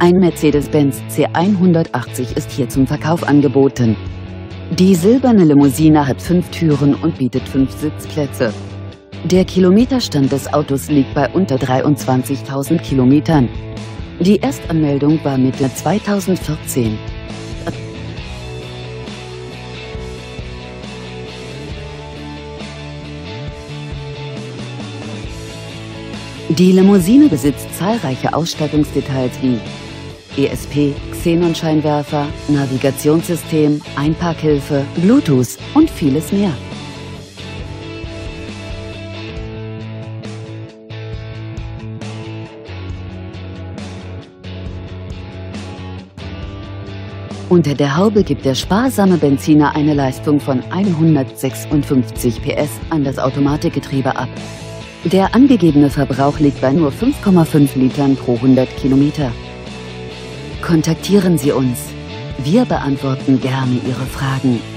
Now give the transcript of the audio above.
Ein Mercedes-Benz C180 ist hier zum Verkauf angeboten. Die silberne Limousine hat 5 Türen und bietet 5 Sitzplätze. Der Kilometerstand des Autos liegt bei unter 23.000 Kilometern. Die Erstanmeldung war Mitte 2014. Die Limousine besitzt zahlreiche Ausstattungsdetails wie ESP, Xenonscheinwerfer, Navigationssystem, Einparkhilfe, Bluetooth und vieles mehr. Unter der Haube gibt der sparsame Benziner eine Leistung von 156 PS an das Automatikgetriebe ab. Der angegebene Verbrauch liegt bei nur 5,5 Litern pro 100 Kilometer. Kontaktieren Sie uns. Wir beantworten gerne Ihre Fragen.